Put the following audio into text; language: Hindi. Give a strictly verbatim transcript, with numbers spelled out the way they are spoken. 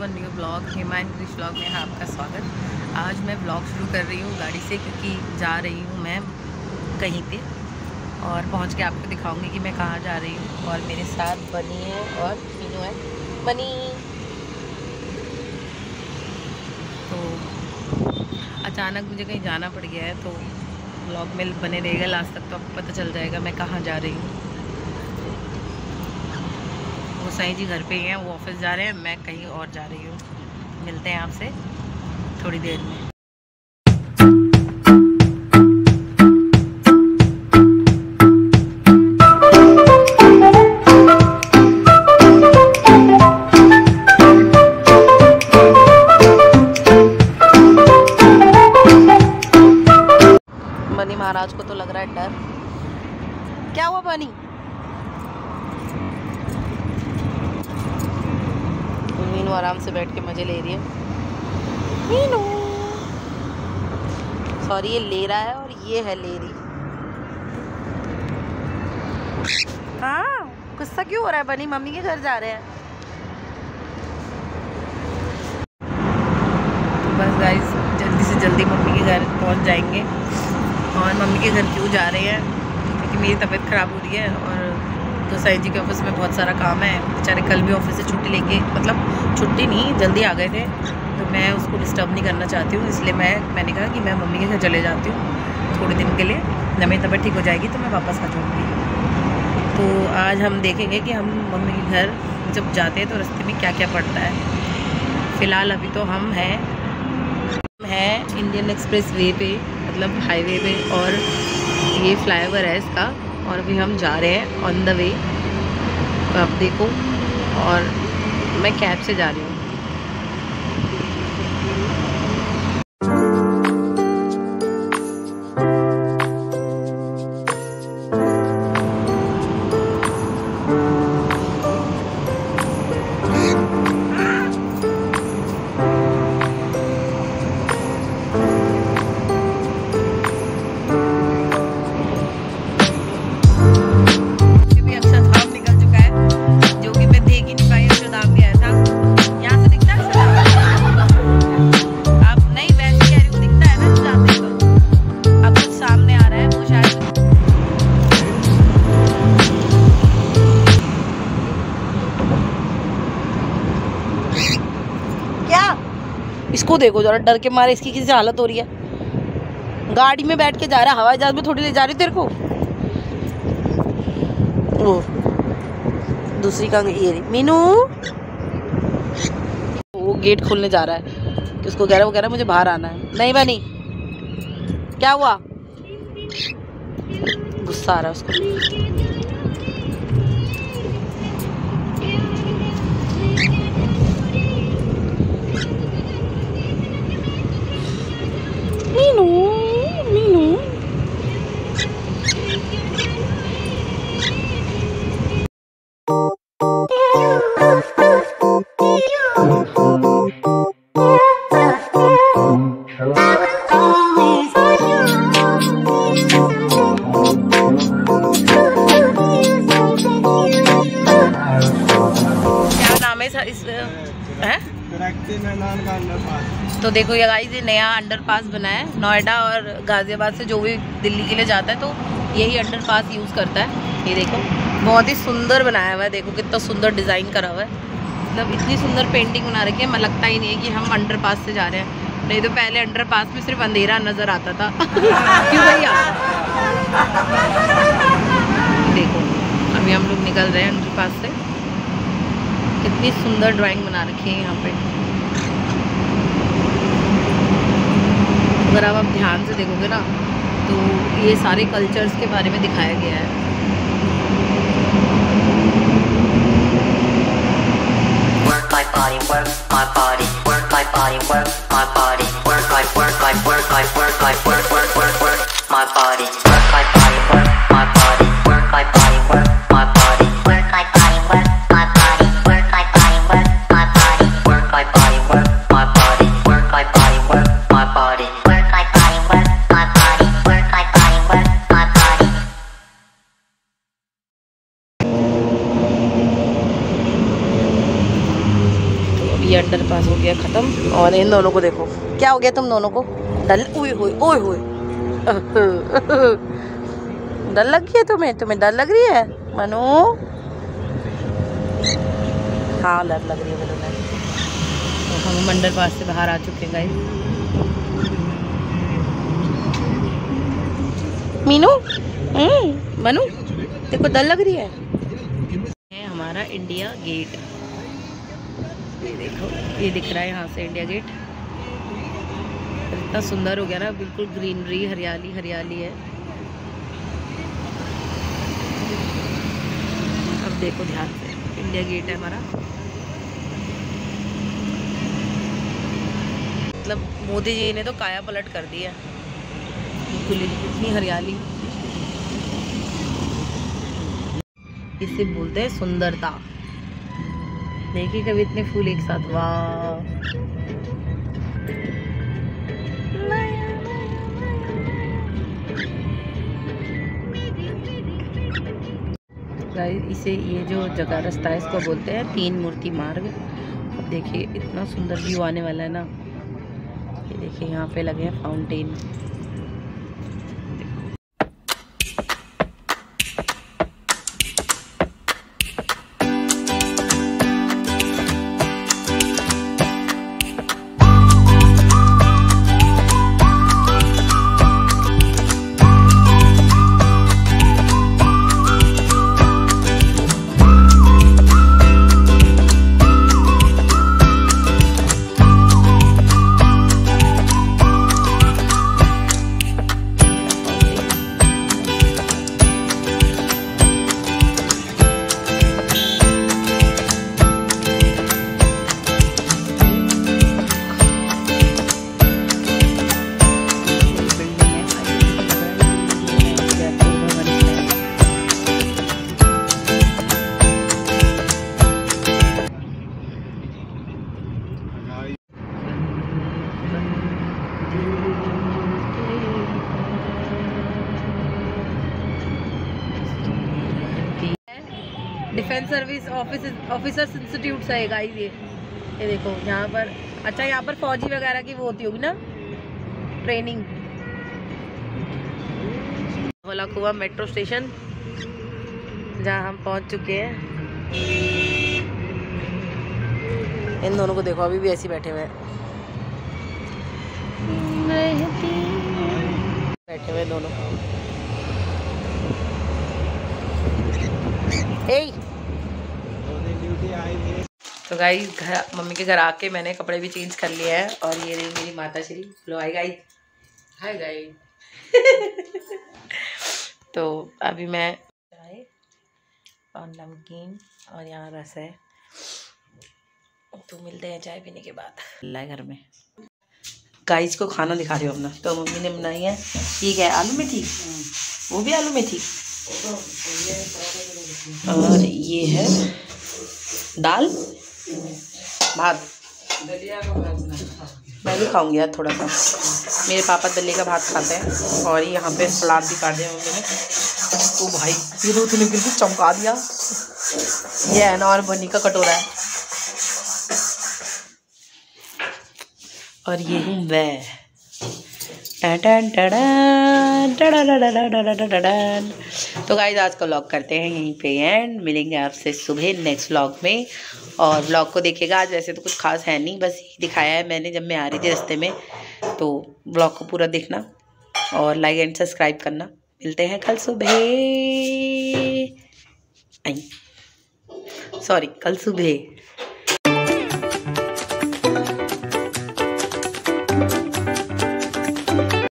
One new blog Hema English blog में है आपका स्वागत। आज मैं ब्लॉग शुरू कर रही हूँ गाड़ी से, क्योंकि जा रही हूँ मैं कहीं पे और पहुँच के आपको दिखाऊंगी कि मैं कहाँ जा रही हूँ। और मेरे साथ बनी है और मीनू है। बनी तो अचानक मुझे कहीं जाना पड़ गया है, तो ब्लॉग में बने रहेगा लास्ट तक, तो आपको पता चल जाएगा मैं कहाँ जा रही हूँ। वो साईं जी घर पे ही हैं, वो ऑफिस जा रहे हैं, मैं कहीं और जा रही हूँ। मिलते हैं आपसे थोड़ी देर में। बनी महाराज को तो लग रहा है डर। क्या हुआ बनी? मीनू आराम से बैठ के मजे ले रही है। मीनू सॉरी, ये ले रहा है और ये है ले रही। हाँ, गुस्सा क्यों हो रहा है बनी? मम्मी के घर जा रहे हैं। तो बस गाइस, जल्दी से जल्दी मम्मी के घर पहुंच जाएंगे। और मम्मी के घर क्यों जा रहे हैं? क्योंकि मेरी तबीयत ख़राब हो रही है और तो साईं जी के ऑफिस में बहुत सारा काम है। बेचारे कल भी ऑफिस से छुट्टी लेके, मतलब छुट्टी नहीं, जल्दी आ गए थे, तो मैं उसको डिस्टर्ब नहीं करना चाहती हूँ। इसलिए मैं मैंने कहा कि मैं मम्मी के घर चले जाती हूँ थोड़े दिन के लिए। जब मेरी तबीयत ठीक हो जाएगी तो मैं वापस आ जाऊँगी। तो आज हम देखेंगे कि हम मम्मी के घर जब जाते हैं तो रास्ते में क्या क्या पड़ता है। फ़िलहाल अभी तो हम हैं हैं इंडियन एक्सप्रेस वे पे, मतलब हाईवे पे, और ये फ्लाईओवर है इसका, और अभी हम जा रहे हैं ऑन द वे। तो आप देखो, और मैं कैब से जा रही हूँ। इसको देखो जरा, डर के मारे इसकी किसी हालत हो रही है। गाड़ी में बैठ के जा रहा है, हवाई जहाज में थोड़ी ले जा रही तेरे को। वो दूसरी का ये रही मीनू, वो गेट खोलने जा रहा है। उसको कह रहा है, वो कह रहा है मुझे बाहर आना है। नहीं बनी, क्या हुआ? गुस्सा आ रहा है उसको। मीनू मीनू क्या नाम है इस है? तो देखो ये गाइस, ये नया अंडरपास बना है नोएडा और गाज़ियाबाद से जो भी दिल्ली के लिए जाता है, तो यही अंडरपास यूज़ करता है। ये देखो, बहुत ही सुंदर बनाया हुआ है। देखो कितना सुंदर डिज़ाइन करा हुआ है, मतलब इतनी सुंदर पेंटिंग बना रखी है। मैं लगता ही नहीं है कि हम अंडरपास से जा रहे हैं। नहीं तो पहले अंडरपास में सिर्फ अंधेरा नज़र आता था। क्यों भैया? देखो अभी हम लोग निकल रहे हैं अंडरपास से। कितनी सुंदर ड्राइंग बना रखी है यहाँ पे। अगर आप ध्यान से देखोगे ना, तो ये सारे कल्चर्स के बारे में दिखाया गया है। Work my body, work my body, work my body, work my body, work my work my work my work my work work work work my body, work my body, work my body, work my body, work my body, work my body, work my body, work my body, work my body, work my body, work my body, work my body, work my body, work my body, work my body, work my body, work my body. ये अंडरपास पास हो गया ख़त्म। और इन दोनों को देखो क्या हो गया तुम दोनों को, डर ओए होए ओए होए डर लग गई है तुम्हें, तुम्हें डर लग रही है मनु? हाँ डर लग रही है मनु। तो हम मंडल पास से बाहर आ चुके हैं गाइस। मीनू मनु देखो डर लग रही है। है हमारा इंडिया गेट, ये देखो ये दिख रहा है यहाँ से इंडिया गेट। इतना सुंदर हो गया ना, बिल्कुल ग्रीनरी, हरियाली हरियाली है। अब देखो ध्यान से, इंडिया गेट है हमारा। मतलब मोदी जी ने तो काया पलट कर दी है, बिल्कुल इतनी हरियाली। इसे बोलते हैं सुंदरता। देखिए कभी इतने फूल एक साथ, वाह। इसे ये जो जगह रास्ता है इसको बोलते हैं तीन मूर्ति मार्ग। अब देखिए इतना सुंदर व्यू आने वाला है ना। ये देखिए यहाँ पे लगे हैं fountain. Defence service officers institute से है गाइस ये। ये देखो यहाँ पर, अच्छा यहाँ पर फौजी वगैरह की वो होती होगी ना ट्रेनिंग। होला कुआ मेट्रो स्टेशन जहाँ हम पहुँच चुके हैं। इन दोनों को देखो अभी भी ऐसे बैठे हुए हैं, बैठे हुए दोनों। ए तो गाइस घर मम्मी के घर आके मैंने कपड़े भी चेंज कर लिए हैं। और ये रही मेरी माता श्री। लो हाय गाइस, हाय गाइस। तो अभी मैं चाय और नमकीन और यहाँ रस है, तो मिलते हैं चाय पीने के बाद। लाए घर में गाइस को खाना दिखा रही हूँ अपना। तो मम्मी ने बनाई है, ये क्या है, आलू में थी, वो भी आलू में थी। और ये है दाल भात। मैं भी खाऊंगी यार थोड़ा सा, मेरे पापा दलिया का भात खाते हैं। और यहाँ पे सलाद भी काट दिया मम्मी ने। ओ भाई ये तो तूने बिल्कुल चमका दिया। ये है ना, और बनी का कटोरा है। और ये हूँ मैं। तो गाइस आज का व्लॉग करते हैं यहीं पे एंड। मिलेंगे आपसे सुबह नेक्स्ट व्लॉग में। और व्लॉग को देखिएगा। आज वैसे तो कुछ खास है नहीं, बस यही दिखाया है मैंने जब मैं आ रही थी रास्ते में। तो व्लॉग को पूरा देखना और लाइक एंड सब्सक्राइब करना। मिलते हैं कल सुबह, सॉरी कल सुबह।